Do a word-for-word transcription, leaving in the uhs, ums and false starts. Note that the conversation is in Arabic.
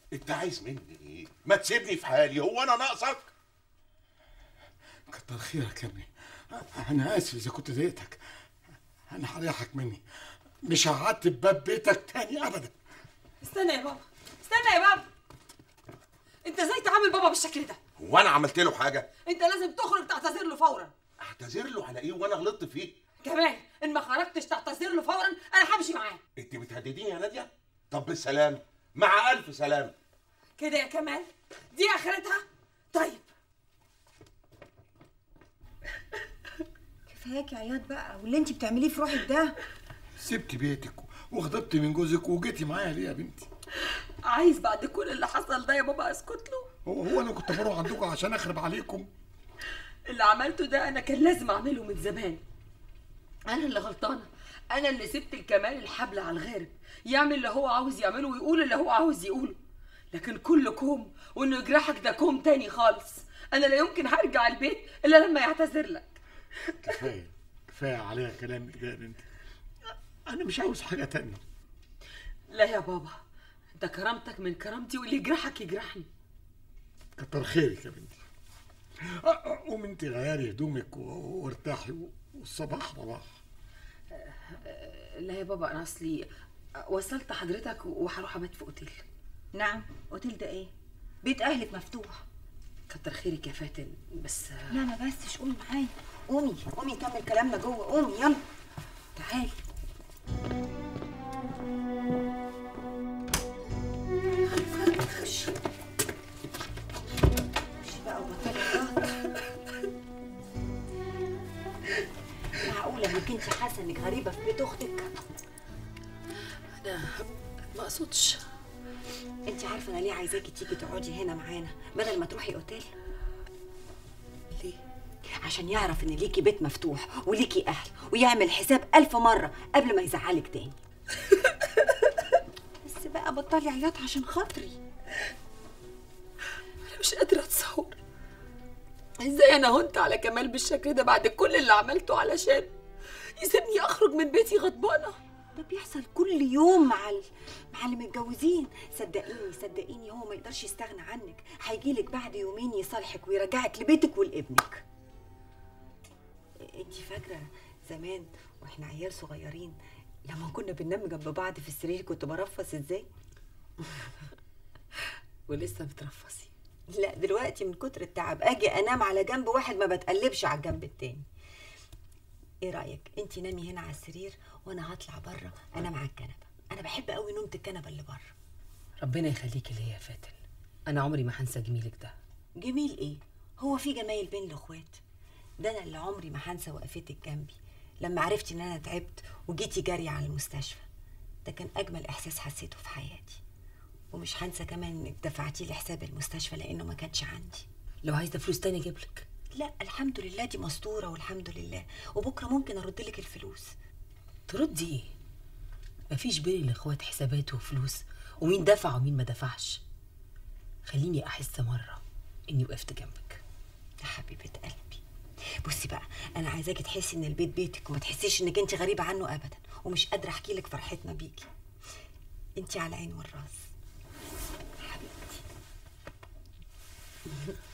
انت عايز مني ايه؟ ما تسيبني في حالي، هو انا ناقصك؟ كتر خيرك يا ابني، انا اسف اذا كنت ضايقتك. انا هريحك مني، مش هعتب باب بيتك تاني ابدا. استنى يا بابا، استنى يا بابا، انت ازاي تعامل بابا بالشكل ده؟ هو انا عملت له حاجه؟ انت لازم تخرج تعتذر له فورا. اعتذر له على ايه وانا غلطت فيه؟ كمان ان ما خرجتش تعتذر له فورا انا همشي معاه. انت بتهدديني يا ناديه؟ طب بالسلام، مع الف سلام. كده يا كمال؟ دي اخرتها؟ طيب كفاياك عياط بقى، واللي انت بتعمليه في روحك ده. سبتي بيتك وغضبتي من جوزك وجيتي معايا ليه يا بنتي؟ عايز بعد كل اللي حصل ده يا بابا اسكت له؟ هو هو انا كنت بروح عندكم عشان اخرب عليكم؟ اللي عملته ده انا كان لازم اعمله من زمان. انا اللي غلطانه، انا اللي سبت الكمال الحبل على الغارب يعمل اللي هو عاوز يعمله ويقول اللي هو عاوز يقوله، لكن كل كوم وانه يجرحك ده كوم تاني خالص. انا لا يمكن هرجع البيت الا لما يعتذر لك. كفايه كفايه عليا كلامك ده يا بنتي، انا مش عاوز حاجه تانية. لا يا بابا، ده كرامتك من كرامتي واللي يجرحك يجرحني. كتر خيرك يا بنتي. قومي انت غيري هدومك وارتاحي والصباح رباح. لا يا بابا انا اصلي وصلت حضرتك وهروح ابات في اوتيل. نعم، اوتيل ده ايه؟ بيت اهلك مفتوح. كتر خيرك يا فاتن، بس لا ما بسش، قومي معايا، قومي قومي نكمل كلامنا جوه، قومي يلا تعالي. خشي خشي بقى وبطلي غلط. معقولة انك انت حاسة انك غريبة في بيت اختك؟ انا ما اقصدش. انت عارفة انا ليه عايزاكي تيجي تقعدي هنا معانا بدل ما تروحي اوتيل؟ ليه؟ عشان يعرف ان ليكي بيت مفتوح وليكي اهل، ويعمل حساب الف مرة قبل ما يزعلك تاني. بس بقى بطلي عياط عشان خاطري. انا مش قادرة اتصور ازاي انا هنت على كمال بالشكل ده بعد كل اللي عملته علشان يسيبني اخرج من بيتي غضبانة. ده بيحصل كل يوم مع ال... مع اللي متجوزين. صدقيني صدقيني هو ما يقدرش يستغنى عنك، هيجيلك بعد يومين يصالحك ويرجعك لبيتك ولابنك. انت فاكره زمان واحنا عيال صغيرين لما كنا بننام جنب بعض في السرير كنت برفص ازاي؟ ولسه بترفصي؟ لا دلوقتي من كتر التعب اجي انام على جنب واحد ما بتقلبش على الجنب التاني. ايه رايك انت نامي هنا على السرير وانا هطلع بره انام على الكنبه؟ انا بحب قوي نومه الكنبه اللي بره. ربنا يخليكي ليا يا فاتن، انا عمري ما هنسى جميلك ده. جميل ايه؟ هو في جمايل بين الاخوات؟ ده انا اللي عمري ما هنسى وقفتك جنبي لما عرفتي ان انا تعبت وجيتي جري على المستشفى. ده كان اجمل احساس حسيته في حياتي. ومش هنسى كمان انك دفعتي لي حساب المستشفى لانه ما كانش عندي. لو عايزه فلوس تاني اجيب لك. لا الحمد لله دي مستوره والحمد لله، وبكره ممكن ارد لك الفلوس. تردي ايه؟ مفيش بين الاخوات حسابات وفلوس ومين دفع ومين ما دفعش. خليني احس مره اني وقفت جنبك. يا حبيبه قلبي بصي بقى، انا عايزاكي تحسي ان البيت بيتك وما تحسيش انك انت غريبه عنه ابدا، ومش قادره احكي لك فرحتنا بيكي. انت على العين والراس حبيبتي.